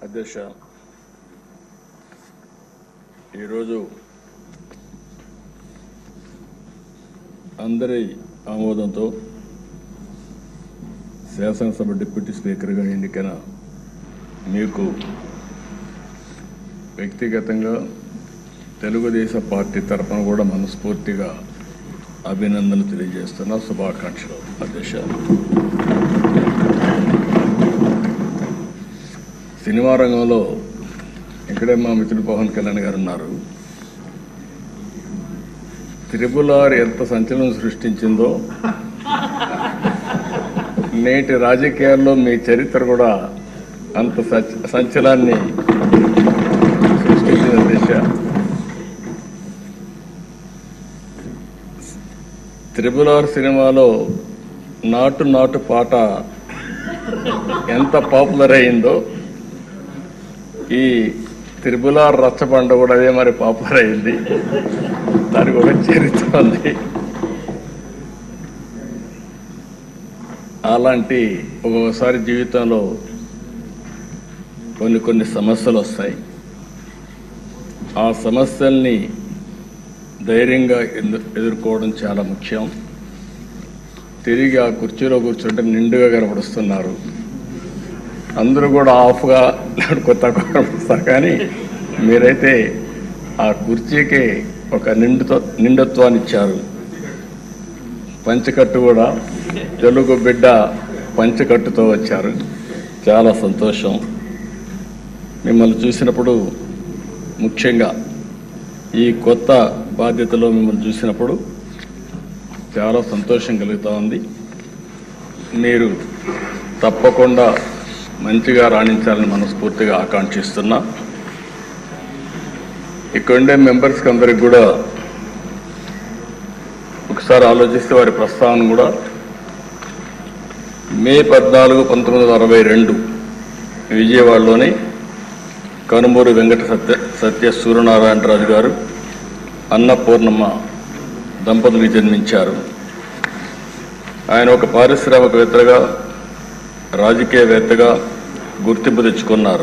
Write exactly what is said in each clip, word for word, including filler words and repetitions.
అధ్యక్ష, ఈరోజు అందరి ఆమోదంతో శాసనసభ డిప్యూటీ స్పీకర్గా ఎన్నికైన మీకు వ్యక్తిగతంగా తెలుగుదేశం పార్టీ తరఫున కూడా మనస్ఫూర్తిగా అభినందనలు తెలియజేస్తున్నా. శుభాకాంక్షలు అధ్యక్ష. సినిమా రంగంలో ఇక్కడే మా మిత్రుడు పవన్ కళ్యాణ్ గారు ఉన్నారు. త్రిపుల్ ఆర్ ఎంత సంచలనం సృష్టించిందో నేటి రాజకీయాల్లో మీ చరిత్ర కూడా అంత సంచలనాన్ని సృష్టించిన దిశ. త్రిపుల్ ఆర్ సినిమాలో నాటు నాటు పాట ఎంత పాపులర్ అయిందో ఈ త్రిపుల్ ఆర్ రచ్చబండ కూడా అదే మరి పాపులర్ అయింది. దానికి ఒక చరిత్ర ఉంది. అలాంటి ఒక్కొక్కసారి జీవితంలో కొన్ని కొన్ని సమస్యలు వస్తాయి. ఆ సమస్యల్ని ధైర్యంగా ఎదుర్కోవడం చాలా ముఖ్యం. తిరిగి ఆ కుర్చీలో కూర్చుంటే నిండుగా కనపడుస్తున్నారు. అందరూ కూడా ఆఫ్గా కొత్త కనపడుస్తారు, కానీ మీరైతే ఆ కుర్చీకి ఒక నిండుతో నిండుత్వాన్ని ఇచ్చారు. పంచకట్టు కూడా తెలుగు బిడ్డ పంచకట్టుతో వచ్చారు. చాలా సంతోషం. మిమ్మల్ని చూసినప్పుడు, ముఖ్యంగా ఈ కొత్త బాధ్యతలో మిమ్మల్ని చూసినప్పుడు చాలా సంతోషం కలుగుతూ ఉంది. మీరు తప్పకుండా మంచిగా రాణించాలని మనస్ఫూర్తిగా ఆకాంక్షిస్తున్నా. ఇక్కడుండే మెంబర్స్కి అందరికి కూడా ఒకసారి ఆలోచిస్తే వారి ప్రస్తావన కూడా మే పద్నాలుగు పంతొమ్మిది వందల అరవై రెండు విజయవాడలోని కనుమూరి వెంకట సత్య సత్య సూర్యనారాయణరాజు గారు అన్నపూర్ణమ్మ దంపతులకు జన్మించారు. ఆయన ఒక పారిశ్రామికవేత్తగా, రాజకీయవేత్తగా గుర్తింపు తెచ్చుకున్నారు.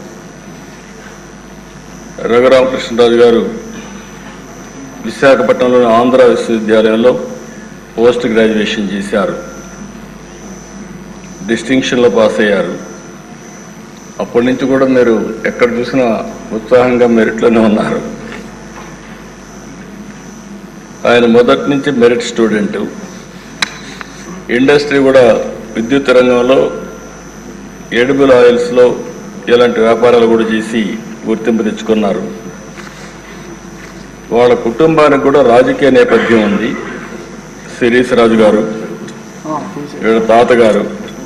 రఘురామకృష్ణరాజు గారు విశాఖపట్నంలోని ఆంధ్ర విశ్వవిద్యాలయంలో పోస్ట్ గ్రాడ్యుయేషన్ చేశారు. డిస్టింక్షన్లో పాస్ అయ్యారు. అప్పటి నుంచి కూడా మీరు ఎక్కడ చూసినా ఉత్సాహంగా మెరిట్లోనే ఉన్నారు. ఆయన మొదటి నుంచి మెరిట్ స్టూడెంట్. ఇండస్ట్రీ కూడా విద్యుత్ రంగంలో, ఎడిబుల్ ఆయిల్స్లో ఇలాంటి వ్యాపారాలు కూడా చేసి గుర్తింపు తెచ్చుకున్నారు. వాళ్ళ కుటుంబానికి కూడా రాజకీయ నేపథ్యం ఉంది. శిరీష్ రాజు గారు, వీళ్ళ తాతగారు,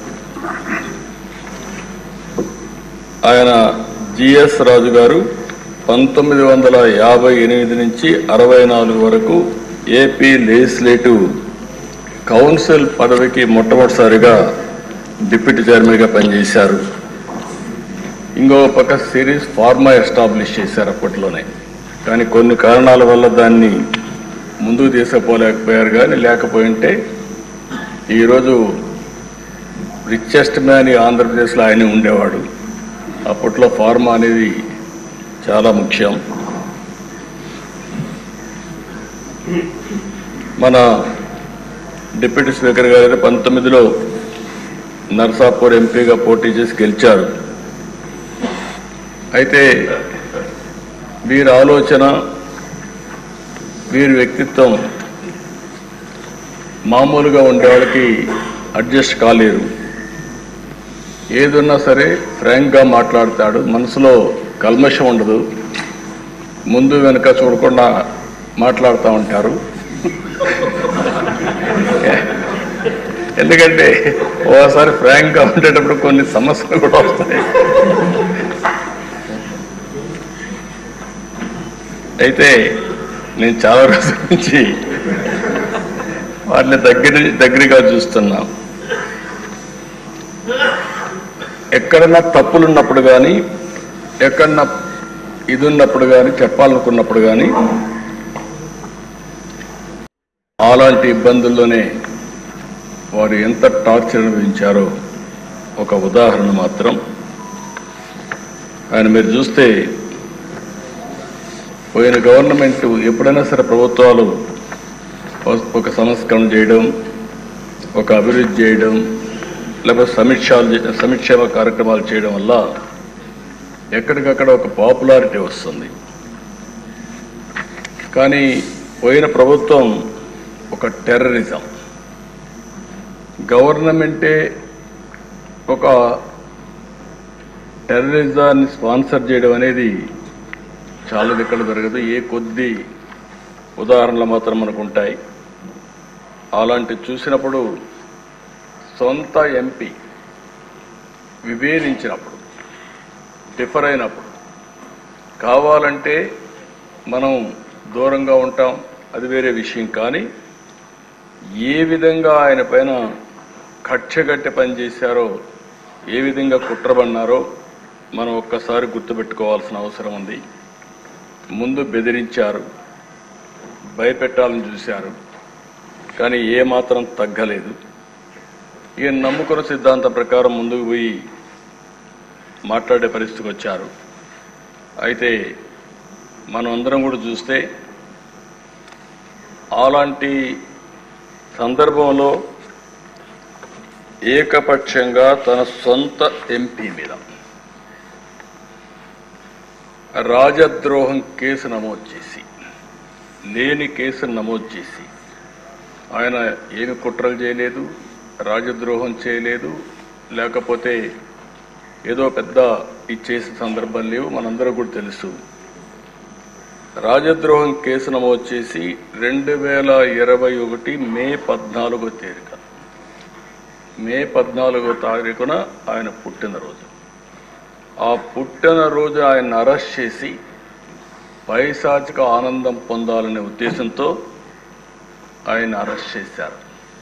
ఆయన జిఎస్ రాజు గారు పంతొమ్మిది వందల యాభై ఎనిమిది నుంచి అరవై నాలుగు వరకు ఏపీ లెజిస్లేటివ్ కౌన్సిల్ పదవికి మొట్టమొదటిసారిగా డిప్యూటీ చైర్మన్గా పనిచేశారు. ఇంకో పక్క సిరీస్ ఫార్మా ఎస్టాబ్లిష్ చేశారు అప్పట్లోనే, కానీ కొన్ని కారణాల వల్ల దాన్ని ముందుకు తీసుకుపోలేకపోయారు. కానీ లేకపోయింటే ఈరోజు రిచెస్ట్ మ్యాన్ ఆంధ్రప్రదేశ్లో ఆయన ఉండేవాడు. అప్పట్లో ఫార్మా అనేది చాలా ముఖ్యం. మన డిప్యూటీ స్పీకర్ గారు పంతొమ్మిదిలో నర్సాపూర్ ఎంపీగా పోటీ చేసి గెలిచారు. అయితే వీరి ఆలోచన, వీరి వ్యక్తిత్వం మామూలుగా ఉండేవాళ్ళకి అడ్జస్ట్ కాలేరు. ఏదున్నా సరే ఫ్రాంక్గా మాట్లాడతాడు. మనసులో కల్మషం ఉండదు. ముందు వెనుక చూడకుండా మాట్లాడుతూ ఉంటారు. ఎందుకంటే ఓసారి ఫ్రాంక్గా ఉండేటప్పుడు కొన్ని సమస్యలు కూడా వస్తాయి. అయితే నేను చాలా రోజుల నుంచి వాటిని దగ్గర దగ్గరగా చూస్తున్నా. ఎక్కడన్నా తప్పులు ఉన్నప్పుడు కానీ, ఎక్కడన్నా ఇది ఉన్నప్పుడు కానీ, చెప్పాలనుకున్నప్పుడు కానీ అలాంటి ఇబ్బందుల్లోనే వారు ఎంత టార్చర్ అనుభవించారో ఒక ఉదాహరణ మాత్రం. ఆయన మీరు చూస్తే పోయిన గవర్నమెంట్ ఎప్పుడైనా సరే ప్రభుత్వాలు ఒక సంస్కరణ చేయడం, ఒక అభివృద్ధి చేయడం, లేకపోతే సమీక్షలు సంక్షేమ కార్యక్రమాలు చేయడం వల్ల ఎక్కడికక్కడ ఒక పాపులారిటీ వస్తుంది. కానీ పోయిన ప్రభుత్వం ఒక టెర్రరిజం, గవర్నమెంటే ఒక టెర్రరిజాన్ని స్పాన్సర్ చేయడం అనేది చాలా ఎక్కడ జరగదు. ఏ కొద్ది ఉదాహరణలు మాత్రం మనకు ఉంటాయి. అలాంటి చూసినప్పుడు సొంత ఎంపీ విభేదించినప్పుడు, డిఫర్ అయినప్పుడు కావాలంటే మనం దూరంగా ఉంటాం, అది వేరే విషయం. కానీ ఏ విధంగా ఆయన పైన కక్షగట్టి పనిచేశారో, ఏ విధంగా కుట్రబన్నారో మనం ఒక్కసారి గుర్తుపెట్టుకోవాల్సిన అవసరం ఉంది. ముందు బెదిరించారు, భయపెట్టాలని చూశారు, కానీ ఏమాత్రం తగ్గలేదు. ఈయన నమ్ముకున్న సిద్ధాంతం ప్రకారం ముందుకు పోయి మాట్లాడే పరిస్థితికి వచ్చారు. అయితే మనం అందరం కూడా చూస్తే అలాంటి సందర్భంలో ఏకపక్షంగా తన సొంత ఎంపీ మీద రాజద్రోహం కేసు నమోదు చేసి, లేని కేసును నమోదు చేసి, ఆయన ఏమి కుట్రలు చేయలేదు, రాజద్రోహం చేయలేదు, లేకపోతే ఏదో పెద్ద ఇచ్చేసిన సందర్భం లేవు, మనందరూ కూడా తెలుసు. రాజద్రోహం కేసు నమోదు చేసి రెండు వేల ఇరవై ఒకటి మే పద్నాలుగో తేదీన మే పద్నాలుగో తారీఖున ఆయన పుట్టినరోజు. ఆ పుట్టినరోజు ఆయన అరెస్ట్ చేసి పైశాచిక ఆనందం పొందాలనే ఉద్దేశంతో ఆయన అరెస్ట్ చేశారు.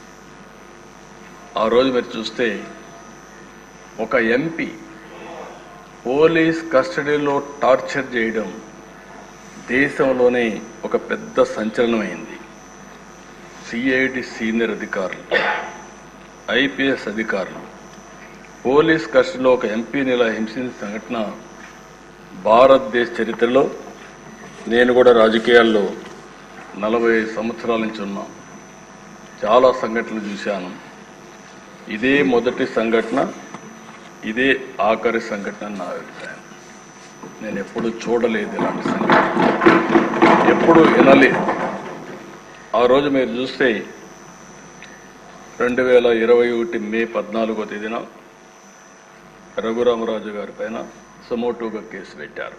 ఆ రోజు మీరు చూస్తే ఒక ఎంపీ పోలీస్ కస్టడీలో టార్చర్ చేయడం దేశంలోనే ఒక పెద్ద సంచలనమైంది. సిఐడి సీనియర్ అధికారులు, ఐపీఎస్ అధికారులు పోలీస్ కస్టడీలో ఒక ఎంపీని ఇలా హింసించిన సంఘటన భారతదేశ చరిత్రలో, నేను కూడా రాజకీయాల్లో నలభై సంవత్సరాల నుంచి ఉన్నా, చాలా సంఘటనలు చూశాను. ఇదే మొదటి సంఘటన, ఇదే ఆఖరి సంఘటన నా అభిప్రాయం. నేను ఎప్పుడు చూడలేదు ఇలాంటి సంఘటన, ఎప్పుడు వినలేదు. ఆ రోజు మీరు చూస్తే రెండు వేల ఇరవై ఒకటి మే పద్నాలుగో తేదీన రఘురామరాజు గారి పైన సుమోటోగా కేసు పెట్టారు.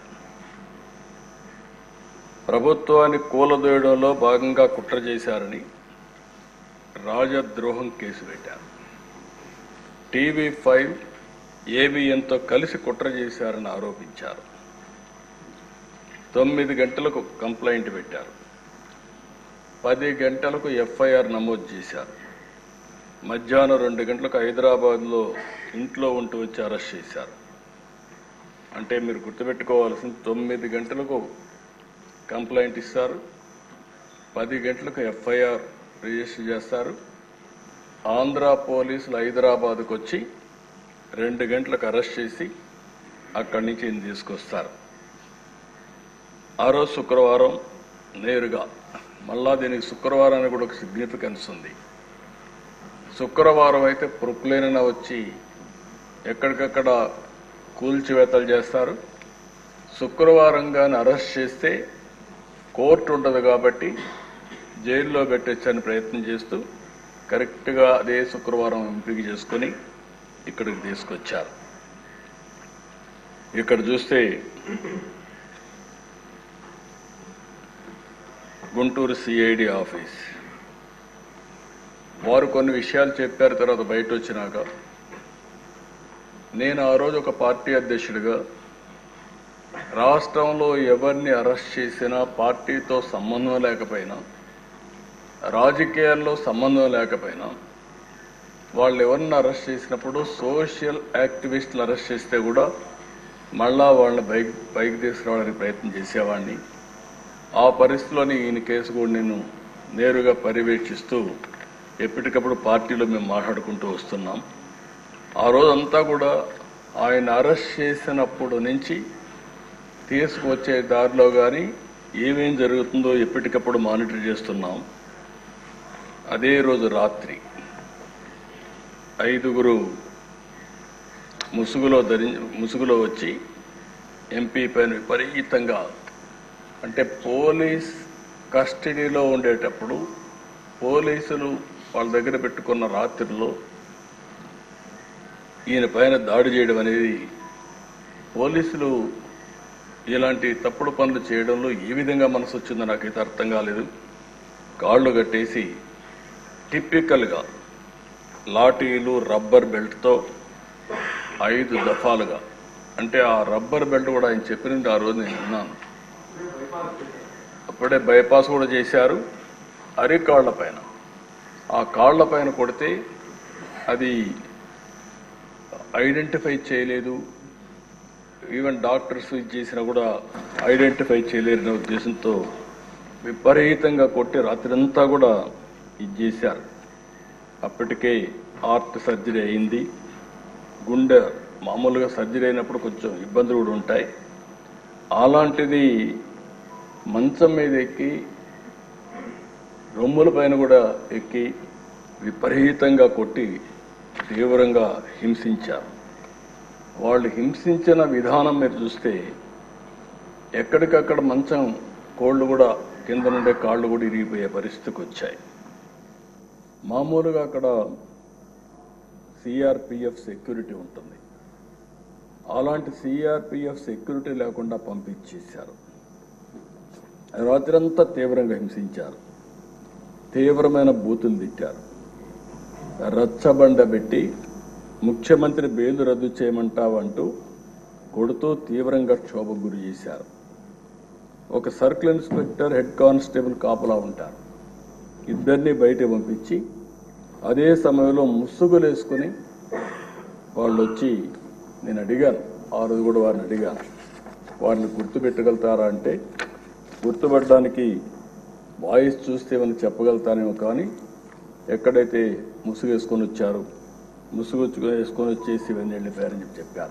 ప్రభుత్వాన్ని కూలదోయడంలో భాగంగా కుట్ర చేశారని రాజద్రోహం కేసు పెట్టారు. టీవీ ఫైవ్ ఏబిఎన్తో కలిసి కుట్ర చేశారని ఆరోపించారు. తొమ్మిది గంటలకు కంప్లైంట్ పెట్టారు, పది గంటలకు ఎఫ్ఐఆర్ నమోదు చేశారు. మధ్యాహ్నం రెండు గంటలకు హైదరాబాద్లో ఇంట్లో ఉంటూ వచ్చి అరెస్ట్ చేశారు. అంటే మీరు గుర్తుపెట్టుకోవాల్సింది, తొమ్మిది గంటలకు కంప్లైంట్ ఇస్తారు, పది గంటలకు ఎఫ్ఐఆర్ రిజిస్టర్ చేస్తారు. ఆంధ్ర పోలీసులు హైదరాబాద్కు వచ్చి రెండు గంటలకు అరెస్ట్ చేసి అక్కడి నుంచి ఈయన తీసుకొస్తారు. ఆ రోజు శుక్రవారం నేరుగా, మళ్ళా దీనికి శుక్రవారానికి కూడా ఒక సిగ్నిఫికెన్స్ ఉంది. శుక్రవారం అయితే ప్రొక్లైన వచ్చి ఎక్కడికక్కడ కూల్చివేతలు చేస్తారు. శుక్రవారం కానీ అరెస్ట్ చేస్తే కోర్టు ఉండదు కాబట్టి జైల్లో పెట్టొచ్చని ప్రయత్నం చేస్తూ కరెక్ట్గా అదే శుక్రవారం ఎంపిక చేసుకొని ఇక్కడికి తీసుకొచ్చారు. ఇక్కడ చూస్తే గుంటూరు సిఐడి ఆఫీస్ వారు కొన్ని విషయాలు చెప్పారు. తర్వాత బయట వచ్చినాక నేను ఆ రోజు ఒక పార్టీ అధ్యక్షుడిగా రాష్ట్రంలో ఎవరిని అరెస్ట్ చేసినా పార్టీతో సంబంధం లేకపోయినా, రాజకీయాల్లో సంబంధం లేకపోయినా, వాళ్ళు ఎవరిని అరెస్ట్ చేసినప్పుడు సోషల్ యాక్టివిస్టులు అరెస్ట్ చేస్తే కూడా మళ్ళా వాళ్ళని బైక్ బైక్ తీసుకురావడానికి ప్రయత్నం చేసేవాడిని. ఆ పరిస్థితిలోని ఈయన కేసు కూడా నేను నేరుగా పర్యవేక్షిస్తూ ఎప్పటికప్పుడు పార్టీలో మేము మాట్లాడుకుంటూ వస్తున్నాం. ఆ రోజంతా కూడా ఆయన అరెస్ట్ చేసినప్పుడు నుంచి తీసుకువచ్చే దారిలో కానీ ఏమేం జరుగుతుందో ఎప్పటికప్పుడు మానిటర్ చేస్తున్నాం. అదే రోజు రాత్రి ఐదుగురు ముసుగులో ధరి ముసుగులో వచ్చి ఎంపీ పైన విపరీతంగా, అంటే పోలీస్ కస్టడీలో ఉండేటప్పుడు పోలీసులు వాళ్ళ దగ్గర పెట్టుకున్న రాత్రిలో ఈయన పైన దాడి చేయడం అనేది, పోలీసులు ఇలాంటి తప్పుడు పనులు చేయడంలో ఏ విధంగా మనసు వచ్చిందో నాకైతే అర్థం కాలేదు. కాళ్ళు కట్టేసి టిపికల్గా లాఠీలు రబ్బర్ బెల్ట్తో ఐదు దఫాలుగా, అంటే ఆ రబ్బర్ బెల్ట్ కూడా ఆయన చెప్పినట్టు ఆ రోజు నేను విన్నాను. అప్పుడే బైపాస్ కూడా చేశారు. అరికాళ్ల పైన, ఆ కాళ్ల పైన కొడితే అది ఐడెంటిఫై చేయలేదు, ఈవెన్ డాక్టర్స్ ఇది చేసినా కూడా ఐడెంటిఫై చేయలేరనే ఉద్దేశంతో విపరీతంగా కొట్టి రాత్రంతా కూడా ఇది చేశారు. అప్పటికే హార్ట్ సర్జరీ అయింది. గుండె మామూలుగా సర్జరీ అయినప్పుడు కొంచెం ఇబ్బందులు కూడా ఉంటాయి. అలాంటిది మంచం మీద ఎక్కి రొమ్ముల పైన కూడా ఎక్కి విపరీతంగా కొట్టి తీవ్రంగా హింసించారు. వాళ్ళు హింసించిన విధానం మీరు చూస్తే ఎక్కడికక్కడ మంచం కోళ్ళు కూడా కింద నుండే కాళ్ళు కూడా ఇరిగిపోయే పరిస్థితికి వచ్చాయి. మామూలుగా అక్కడ సిఆర్పిఎఫ్ సెక్యూరిటీ ఉంటుంది. అలాంటి సిఆర్పిఎఫ్ సెక్యూరిటీ లేకుండా పంపించేశారు. రాత్రంతా తీవ్రంగా హింసించారు. తీవ్రమైన బూతులు తిట్టారు. రచ్చబండ పెట్టి ముఖ్యమంత్రి బెయిల్ రద్దు చేయమంటావంటూ కొడుతూ తీవ్రంగా క్షోభకు గురి చేశారు. ఒక సర్కిల్ ఇన్స్పెక్టర్, హెడ్ కానిస్టేబుల్ కాపలా ఉంటారు. ఇద్దరిని బయట పంపించి అదే సమయంలో ముసుగులు వేసుకుని వాళ్ళు వచ్చి, నేను అడిగాను ఆ రోజు కూడా వారిని అడిగాను, వారిని గుర్తుపెట్టగలుగుతారా అంటే గుర్తుపట్టడానికి వాయిస్ చూస్తే ఏమైనా చెప్పగలుగుతానేమో, కానీ ఎక్కడైతే ముసుగు వేసుకొని వచ్చారు, ముసుగు వేసుకొని వచ్చేసి ఇవన్నీ వెళ్ళిపోయారని చెప్పి చెప్పారు.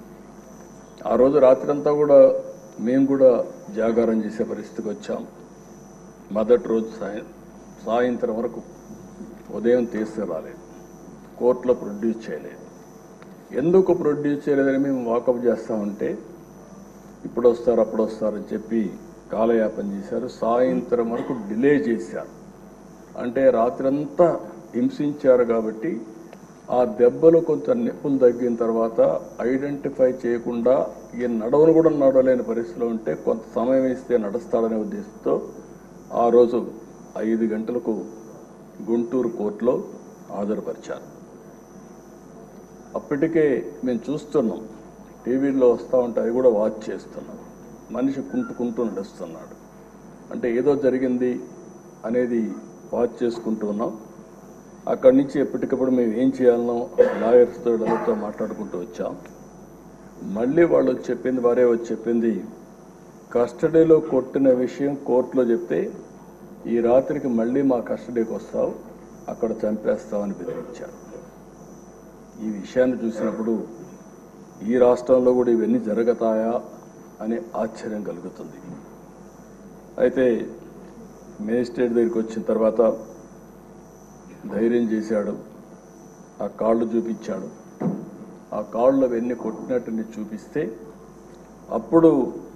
ఆ రోజు రాత్రంతా కూడా మేము కూడా జాగారం చేసే పరిస్థితికి వచ్చాం. మొదటి రోజు సాయం సాయంత్రం వరకు ఉదయం తీసుకురాలేదు, కోర్టులో ప్రొడ్యూస్ చేయలేదు. ఎందుకు ప్రొడ్యూస్ చేయలేదని మేము వాకప్ చేస్తామంటే ఇప్పుడు వస్తారు అప్పుడు వస్తారని చెప్పి కాలయాపన చేశారు. సాయంత్రం వరకు డిలే చేశారు. అంటే రాత్రంతా హింసించారు కాబట్టి ఆ దెబ్బలు కొంచెం నొప్పులు తగ్గిన తర్వాత ఐడెంటిఫై చేయకుండా ఈ నడవను కూడా నడవలేని పరిస్థితిలో ఉంటే కొంత సమయం ఇస్తే నడుస్తాడనే ఉద్దేశంతో ఆ రోజు ఐదు గంటలకు గుంటూరు కోర్టులో హాజరుపరిచారు. అప్పటికే మేము చూస్తున్నాం, టీవీలో వస్తూ ఉంటే అది కూడా వాచ్ చేస్తున్నాం. మనిషి కుంటుకుంటూ నడుస్తున్నాడు, అంటే ఏదో జరిగింది అనేది వాచ్ చేసుకుంటూ ఉన్నాం. అక్కడి నుంచి ఎప్పటికప్పుడు మేము ఏం చేయాలనో లాయర్స్తో ఎవరితో మాట్లాడుకుంటూ వచ్చాం. మళ్ళీ వాళ్ళు వచ్చి చెప్పింది, వారే వచ్చి చెప్పింది, కస్టడీలో కొట్టిన విషయం కోర్టులో చెప్తే ఈ రాత్రికి మళ్ళీ మా కస్టడీకి వస్తావు, అక్కడ చంపేస్తామని బెదిరించారు. ఈ విషయాన్ని చూసినప్పుడు ఈ రాష్ట్రంలో కూడా ఇవన్నీ జరుగుతాయా అనే ఆశ్చర్యం కలుగుతుంది. అయితే మేజిస్ట్రేట్ దగ్గరికి వచ్చిన తర్వాత ధైర్యం చేశాడు, ఆ కాళ్ళు చూపించాడు. ఆ కాళ్ళు అవన్నీ కొట్టినట్టుని చూపిస్తే అప్పుడు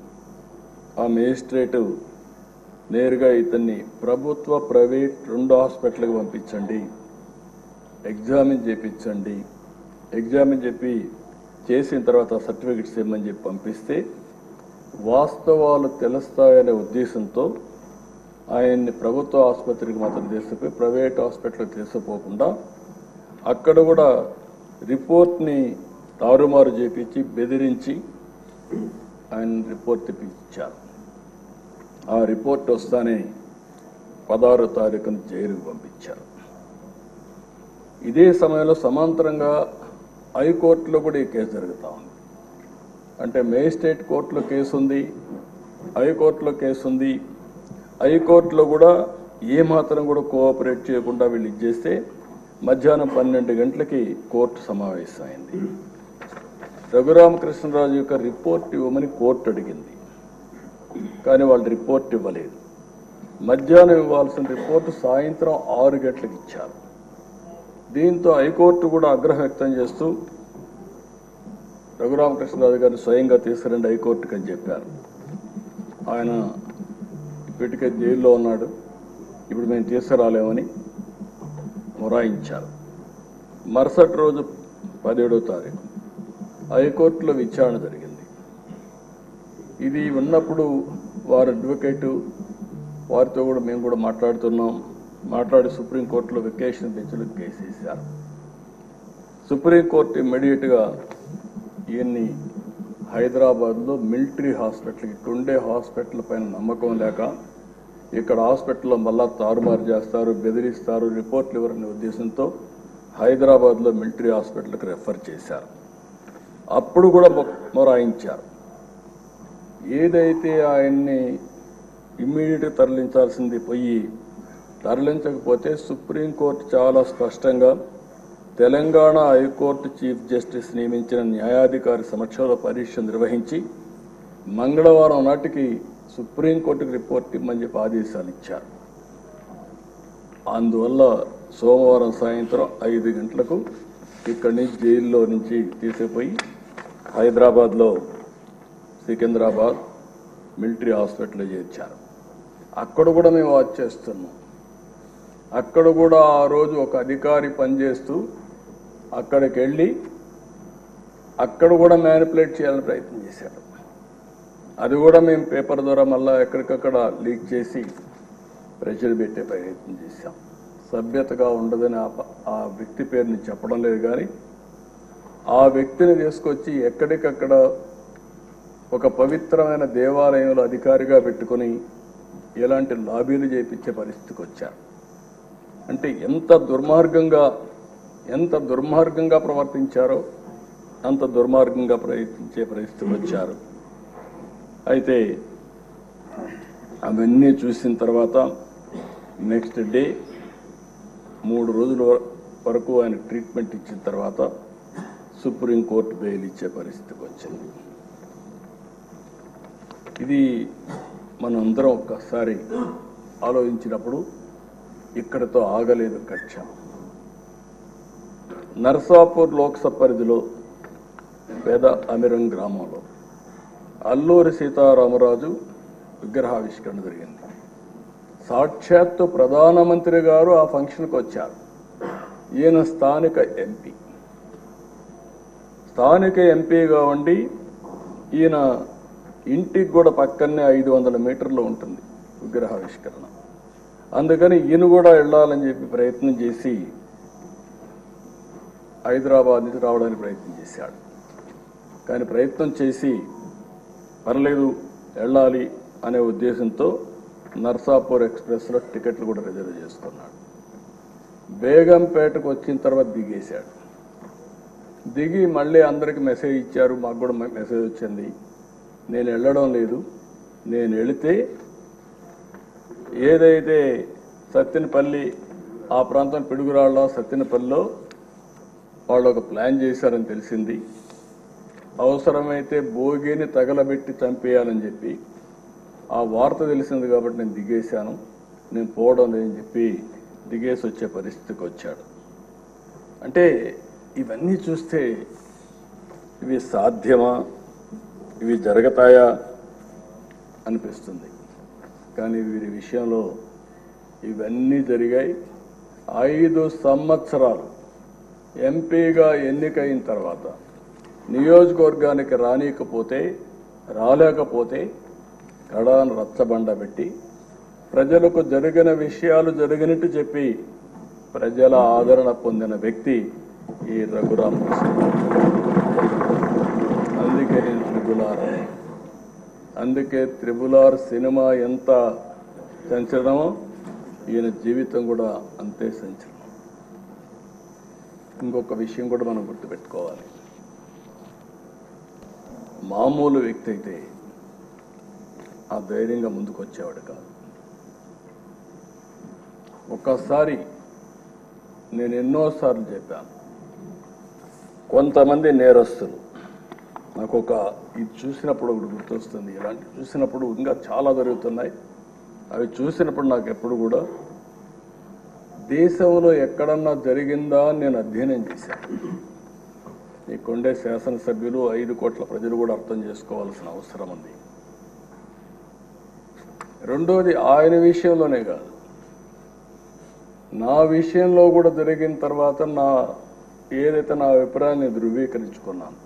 ఆ మేజిస్ట్రేటు నేరుగా ఇతన్ని ప్రభుత్వ ప్రైవేట్ రెండు హాస్పిటల్కి పంపించండి, ఎగ్జామిన్ చేయించండి, ఎగ్జామిన్ చెప్పి చేసిన తర్వాత సర్టిఫికెట్స్ ఇవ్వమని చెప్పి పంపిస్తే వాస్తవాలు తెలుస్తాయనే ఉద్దేశంతో ఆయన్ని ప్రభుత్వ ఆసుపత్రికి మాత్రం తీసుకుపోయి ప్రైవేట్ హాస్పిటల్కి తీసుకుపోకుండా అక్కడ కూడా రిపోర్ట్ని తారుమారు చేపించి బెదిరించి ఆయన రిపోర్ట్ తెప్పించారు. ఆ రిపోర్ట్ వస్తానే పదహారో తారీఖున జైలుకు పంపించారు. ఇదే సమయంలో సమాంతరంగా హైకోర్టులో కూడా ఈ కేసు జరుగుతూ ఉంది. అంటే మేజిస్ట్రేట్ కోర్టులో కేసు ఉంది, హైకోర్టులో కేసు ఉంది. హైకోర్టులో కూడా ఏమాత్రం కూడా కోఆపరేట్ చేయకుండా వీళ్ళు ఇచ్చేస్తే మధ్యాహ్నం పన్నెండు గంటలకి కోర్టు సమావేశమైంది. రఘురామకృష్ణరాజు యొక్క రిపోర్ట్ ఇవ్వమని కోర్టు అడిగింది. కానీ వాళ్ళు రిపోర్ట్ ఇవ్వలేదు. మధ్యాహ్నం ఇవ్వాల్సిన రిపోర్టు సాయంత్రం ఆరు గంటలకు ఇచ్చారు. దీంతో హైకోర్టు కూడా ఆగ్రహం వ్యక్తం చేస్తూ రఘురామకృష్ణరాజు గారిని స్వయంగా తీసుకురండి హైకోర్టుకి అని చెప్పారు. ఆయన ఇప్పటికే జైల్లో ఉన్నాడు, ఇప్పుడు మేము తీసుకురాలేమని మొరాయించారు. మరుసటి రోజు పదిహేడో తారీఖు హైకోర్టులో విచారణ జరిగింది. ఇది ఉన్నప్పుడు వారి అడ్వకేటు వారితో కూడా మేము కూడా మాట్లాడుతున్నాం. మాట్లాడి సుప్రీంకోర్టులో వెకేషన్ బెంచ్లో కేసు వేశారు. సుప్రీంకోర్టు ఇమ్మీడియట్గా ఈయన్ని హైదరాబాద్లో మిలిటరీ హాస్పిటల్, ఇటుండే హాస్పిటల్ పైన నమ్మకం లేక ఇక్కడ హాస్పిటల్లో మళ్ళా తారుమారు చేస్తారు, బెదిరిస్తారు, రిపోర్ట్లు ఇవ్వరనే ఉద్దేశంతో హైదరాబాద్లో మిలిటరీ హాస్పిటల్కి రెఫర్ చేశారు. అప్పుడు కూడా మొరాయించారు. ఏదైతే ఆయన్ని ఇమ్మీడియట్గా తరలించాల్సింది పోయి తరలించకపోతే సుప్రీంకోర్టు చాలా స్పష్టంగా తెలంగాణ హైకోర్టు చీఫ్ జస్టిస్ నియమించిన న్యాయాధికారి సమక్షంలో పరీక్ష నిర్వహించి మంగళవారం నాటికి సుప్రీంకోర్టుకు రిపోర్ట్ ఇమ్మని చెప్పి ఆదేశాలు ఇచ్చారు. అందువల్ల సోమవారం సాయంత్రం ఐదు గంటలకు ఇక్కడి నుంచి జైల్లో నుంచి తీసుకుపోయి హైదరాబాద్లో సికింద్రాబాద్ మిలిటరీ హాస్పిటల్లో చేర్చారు. అక్కడ కూడా మేము వాచ్ చేస్తున్నాం. అక్కడ కూడా ఆ రోజు ఒక అధికారి పనిచేస్తూ అక్కడికి వెళ్ళి అక్కడ కూడా మ్యానిపులేట్ చేయాలని ప్రయత్నం చేశాడు. అది కూడా మేము పేపర్ ద్వారా మళ్ళీ ఎక్కడికక్కడ లీక్ చేసి ప్రెషర్ పెట్టే ప్రయత్నం చేశాం. సభ్యతగా ఉండదని ఆ వ్యక్తి పేరుని చెప్పడం లేదు, కానీ ఆ వ్యక్తిని తీసుకొచ్చి ఎక్కడికక్కడ ఒక పవిత్రమైన దేవాలయంలో అధికారిగా పెట్టుకుని ఎలాంటి లాబీలు చేయించే పరిస్థితికి వచ్చారు. అంటే ఎంత దుర్మార్గంగా ఎంత దుర్మార్గంగా ప్రవర్తించారో అంత దుర్మార్గంగా ప్రయత్నించే పరిస్థితికి వచ్చారు. అయితే అవన్నీ చూసిన తర్వాత నెక్స్ట్ డే మూడు రోజుల వరకు ఆయన ట్రీట్మెంట్ ఇచ్చిన తర్వాత సుప్రీంకోర్టు బెయిల్ ఇచ్చే పరిస్థితికి వచ్చింది. ఇది మనం అందరం ఒక్కసారి ఆలోచించినప్పుడు ఇక్కడతో ఆగలేదు కక్ష. నర్సాపూర్ లోక్సభ పరిధిలో పేద అమిరం గ్రామంలో అల్లూరి సీతారామరాజు విగ్రహావిష్కరణ జరిగింది. సాక్షాత్తు ప్రధానమంత్రి గారు ఆ ఫంక్షన్కి వచ్చారు. ఈయన స్థానిక ఎంపీ స్థానిక ఎంపీగా ఉండి ఈయన ఇంటికి కూడా పక్కనే ఐదు వందల మీటర్లు ఉంటుంది విగ్రహావిష్కరణ. అందుకని ఈయన కూడా వెళ్ళాలని చెప్పి ప్రయత్నం చేసి హైదరాబాద్ నుంచి రావడానికి ప్రయత్నం చేశాడు. కానీ ప్రయత్నం చేసి పర్లేదు వెళ్ళాలి అనే ఉద్దేశంతో నర్సాపూర్ ఎక్స్ప్రెస్లో టికెట్లు కూడా రిజర్వ్ చేసుకున్నాడు. బేగంపేటకు వచ్చిన తర్వాత దిగేశాడు. దిగి మళ్ళీ అందరికి మెసేజ్ ఇచ్చారు, మాకు కూడా మెసేజ్ వచ్చింది, నేను వెళ్ళడం లేదు, నేను వెళితే ఏదైతే సత్తెనపల్లి ఆ ప్రాంతం పిడుగురాళ్ళ సత్తెనపల్లిలో వాళ్ళు ఒక ప్లాన్ చేశారని తెలిసింది. అవసరమైతే భోగిని తగలబెట్టి చంపేయాలని చెప్పి ఆ వార్త తెలిసింది కాబట్టి నేను దిగేశాను, నేను పోవడం లేదని చెప్పి దిగేసి వచ్చే పరిస్థితికి వచ్చాడు. అంటే ఇవన్నీ చూస్తే ఇవి సాధ్యమా, ఇవి జరుగుతాయా అనిపిస్తుంది. కానీ వీరి విషయంలో ఇవన్నీ జరిగాయి. ఐదు సంవత్సరాలు ఎంపీగా ఎన్నికైన తర్వాత నియోజకవర్గానికి రానియకపోతే రాలేకపోతే కడాను రచ్చబండ పెట్టి ప్రజలకు జరిగిన విషయాలు జరిగినట్టు చెప్పి ప్రజల ఆదరణ పొందిన వ్యక్తి ఈ రఘురామకృష్ణ. అందుకే నేను త్రిబులార్ అందుకే త్రిబులార్ సినిమా ఎంత సంచలనమో ఈయన జీవితం కూడా అంతే సంచలనం. ఇంకొక విషయం కూడా మనం గుర్తుపెట్టుకోవాలి. మామూలు వ్యక్తి అయితే ఆ ధైర్యంగా ముందుకు వచ్చేవాడు కాదు. ఒక్కసారి నేను ఎన్నోసార్లు చెప్పాను, కొంతమంది నేరస్తులు నాకు ఒక ఇది చూసినప్పుడు ఒకటి గుర్తొస్తుంది. ఇలాంటి చూసినప్పుడు ఇంకా చాలా జరుగుతున్నాయి. అవి చూసినప్పుడు నాకు ఎప్పుడు కూడా దేశంలో ఎక్కడన్నా జరిగిందా అని నేను అధ్యయనం చేశాను. ఈ కొండే శాసనసభ్యులు ఐదు కోట్ల ప్రజలు కూడా అర్థం చేసుకోవాల్సిన అవసరం ఉంది. రెండోది ఆయన విషయంలోనే కాదు, నా విషయంలో కూడా జరిగిన తర్వాత నా ఏదైతే నా అభిప్రాయాన్ని ధృవీకరించుకున్నాను.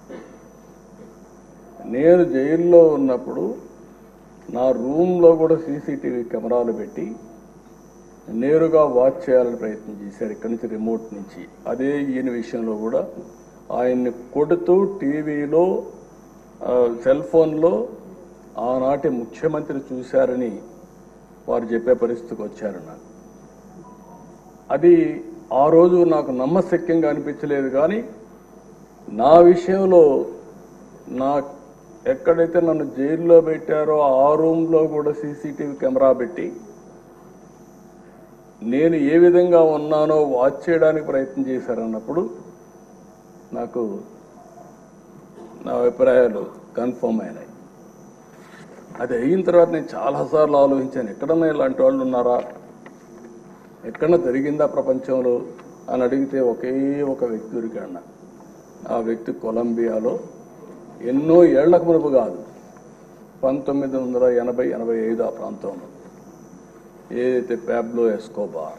నేను జైల్లో ఉన్నప్పుడు నా రూమ్లో కూడా సీసీటీవీ కెమెరాలు పెట్టి నేరుగా వాచ్ చేయాలని ప్రయత్నం చేశారు ఇక్కడి నుంచి, రిమోట్ నుంచి. అదే ఈయన విషయంలో కూడా ఆయన్ని కొడుతూ టీవీలో సెల్ ఫోన్లో ఆనాటి ముఖ్యమంత్రి చూశారని వారు చెప్పే పరిస్థితికి వచ్చారు. నాకు అది ఆ రోజు నాకు నమ్మశక్యంగా అనిపించలేదు. కానీ నా విషయంలో నా ఎక్కడైతే నన్ను జైల్లో పెట్టారో ఆ రూమ్లో కూడా సీసీటీవీ కెమెరా పెట్టి నేను ఏ విధంగా ఉన్నానో వాచ్ చేయడానికి ప్రయత్నం చేశారన్నప్పుడు నాకు నా అభిప్రాయాలు కన్ఫర్మ్ అయినాయి. అది అయిన తర్వాత నేను చాలాసార్లు ఆలోచించాను, ఎక్కడన్నా ఇలాంటి వాళ్ళు ఉన్నారా, ఎక్కడన్నా జరిగిందా ప్రపంచంలో అని అడిగితే ఒకే ఒక వ్యక్తి దొరికాడు. ఆ వ్యక్తి కొలంబియాలో ఎన్నో ఏళ్లకు మునుపు కాదు, పంతొమ్మిది వందల ఎనభై ఎనభై ఐదు ఆ ప్రాంతంలో ఏదైతే పాబ్లో ఎస్కోబార్,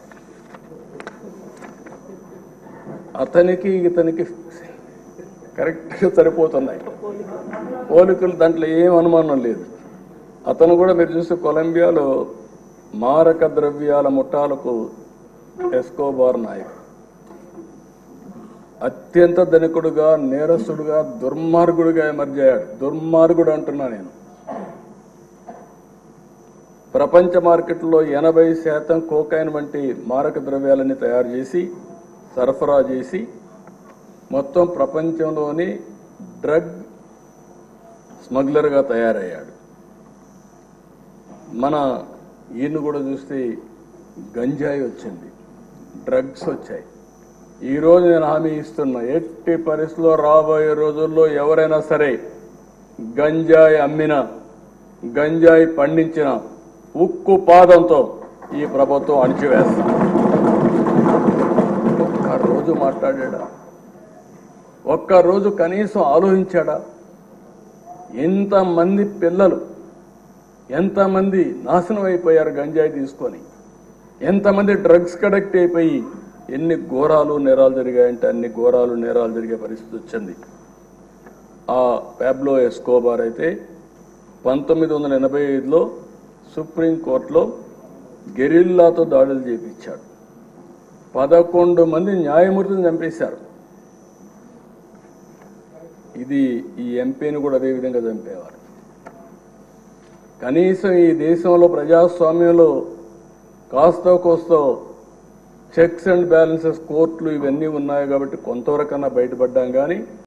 అతనికి ఇతనికి కరెక్ట్గా సరిపోతున్నాయి పోలికలు, దాంట్లో ఏం అనుమానం లేదు. అతను కూడా మీరు చూస్తే కొలంబియాలో మారక ద్రవ్యాల ముఠాలకు ఎస్కోబార్ నాయకుడు, అత్యంత ధనికుడుగా, నేరస్తుడుగా, దుర్మార్గుడుగా ఎమర్జ్ అయ్యాడు. దుర్మార్గుడు అంటున్నా నేను. ప్రపంచ మార్కెట్లో ఎనభై శాతం కోకైన్ వంటి మారక ద్రవ్యాలని తయారు చేసి సరఫరా చేసి మొత్తం ప్రపంచంలోని డ్రగ్ స్మగ్లర్గా తయారయ్యాడు. మన ఈయన కూడా చూస్తే గంజాయి వచ్చింది, డ్రగ్స్ వచ్చాయి. ఈరోజు నేను హామీ ఇస్తున్నా, ఎట్టి పరిస్థితుల్లో రాబోయే రోజుల్లో ఎవరైనా సరే గంజాయి అమ్మినా, గంజాయి పండించిన ఉక్కు పాదంతో ఈ ప్రభుత్వం అణిచివేస్తా. ఒక్కరోజు మాట్లాడా? ఒక్కరోజు కనీసం ఆలోచించాడా? ఎంతమంది పిల్లలు, ఎంతమంది నాశనం అయిపోయారు గంజాయి తీసుకొని, ఎంతమంది డ్రగ్స్ కడెక్ట్ అయిపోయి ఎన్ని ఘోరాలు నేరాలు జరిగాయంటే అన్ని ఘోరాలు నేరాలు జరిగే పరిస్థితి వచ్చింది. ఆ పాబ్లో ఎస్కోబార్ అయితే పంతొమ్మిది వందల ఎనభై ఐదులో సుప్రీంకోర్టులో గెరిల్లాతో దాడులు చేపించాడు. పదకొండు మంది న్యాయమూర్తిని చంపేశారు. ఇది ఈ ఎంపీని కూడా అదేవిధంగా చంపేవారు. కనీసం ఈ దేశంలో ప్రజాస్వామ్యంలో కాస్తో కోస్తో చెక్స్ అండ్ బ్యాలెన్సెస్ కోర్టులు ఇవన్నీ ఉన్నాయి కాబట్టి కొంతవరకన్నా బయటపడ్డాం. కానీ